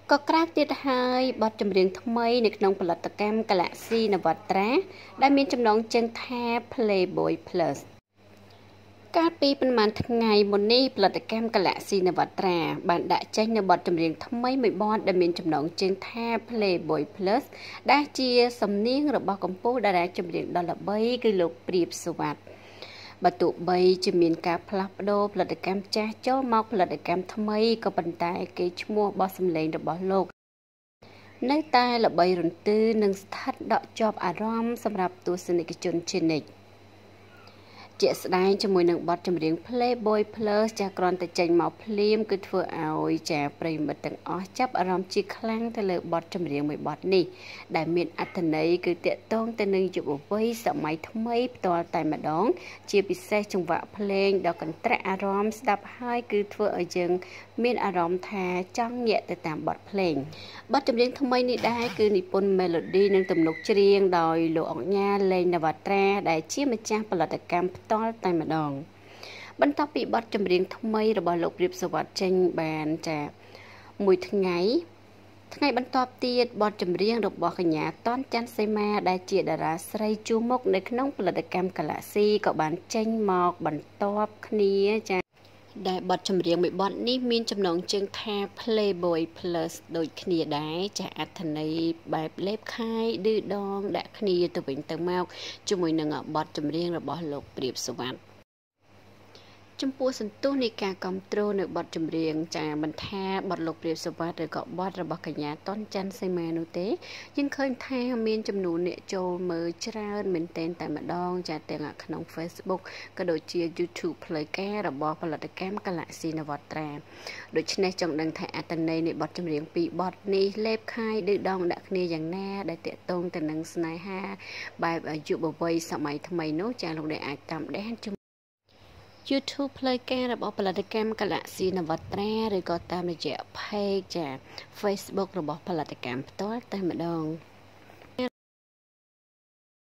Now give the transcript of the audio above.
ก็กราบទៀតហើយបទចម្រៀងថ្មីនៅក្នុងផលិតកម្ម Galaxy នវត្រាដែលមានចំណងជើងថា Playboy Plus កាលពីប្រហែលថ្ងៃមុននេះផលិតកម្ម Galaxy នវត្រាបានដាក់ចេញនូវបទចម្រៀងថ្មីមួយបទដែលមានចំណងជើងថា Playboy Plus ដែលជាសំនៀងរបស់កម្ពុជាតារាចម្រៀងដ៏ល្បីគឺលោកព្រាបសុវត្ថិបើទោះបីជាមានការផ្លាស់ប្ដូរផលិតកម្មចាស់ចូលមកផលិតកម្មថ្មីក៏ប៉ុន្តែគេឈ្មោះបោះសម្លេងរបស់លោកនៅតែល្បីរន្ទឺនិងស្ថិតដក់ជាប់អារម្មណ៍សម្រាប់ទស្សនិកជនជានិច្ចជាក់ស្ដែងជាមួយនឹងបទចម្រៀង Playboy Plus ចាស់គ្រាន់តែចេញមកភ្លាមគឺធ្វើឲ្យចាប្រិយមិត្តទាំងអស់ចាប់អារម្មណ៍ជាខ្លាំងទៅលើបទចម្រៀងមួយបទនេះដែលមានអត្ថន័យគឺតាក់ទងទៅនឹងយុវវ័យសម័យថ្មីផ្ទាល់តែម្ដងជាពិសេសចង្វាក់ភ្លេងដ៏កន្ត្រាក់អារម្មណ៍ស្ដាប់ហើយគឺធ្វើឲ្យយើងមានអារម្មណ៍ថាចង់ញាក់ទៅតាមបទភ្លេងបទចម្រៀងថ្មីនេះដែរគឺនិពន្ធ Melody និងទំនុកច្រៀងដោយលោកអង្ញាលេងនវត្រាដែលជាម្ចាស់ផលិតកម្មផ្ទាល់តែម្ដងបន្ទាប់ពីបទចម្រៀងថ្មីរបស់លោកព្រាបសុវត្ថិចេញបានចាមួយថ្ងៃបន្ទាប់ទៀតបទចម្រៀងរបស់កញ្ញាតនច័ន្ទសីមាដែលជាតារាស្រីជួរមុខនៅក្នុងផលិតកម្ម Galaxy ក៏បានចេញមកបន្ទាប់គ្នាចាដែលបទចម្រៀងមួយបទនេះមានចំណងជើងថា Playboy Plus ដូចគ្នាដែរចាអត្ថន័យបែបលេបខាយឌឺដងដាក់គ្នាទៅវិញទៅមកជាមួយនឹងបទចម្រៀងរបស់លោកព្រាបសុវត្ថិចំពោះសន្ទុះនៃការគ្រប់គ្រងនៅបទចម្រៀងចាមិនថាបទលោកព្រាបសុវត្ថិឬក៏បទរបស់កញ្ញាតនច័ន្ទសីមានោះទេយើងឃើញថាមានចំនួនអ្នកចូលមើលច្រើនមែនទែនតែម្ដងចាទាំងក្នុង Facebook ក៏ដូចជា YouTube ផ្លូវការរបស់ផលិតកម្ម Galaxy នវត្រាដូច្នេះចង់ដឹងថាអត្ថន័យនៃបទចម្រៀងពីរបទនេះលេបខាយឌឺដងដាក់គ្នាយ៉ាងណាដែលតាក់ទងទៅនឹងស្នេហាបែបយុវវ័យសម័យថ្មីនោះចាលោកអ្នកអាចតាមដានYouTube ផ្លូវការរបស់ផលិតកម្ម Galaxy នវត្រាឬក៏តាមរយៈ Page ចា Facebook របស់ផលិតកម្មផ្ទាល់តែម្ដង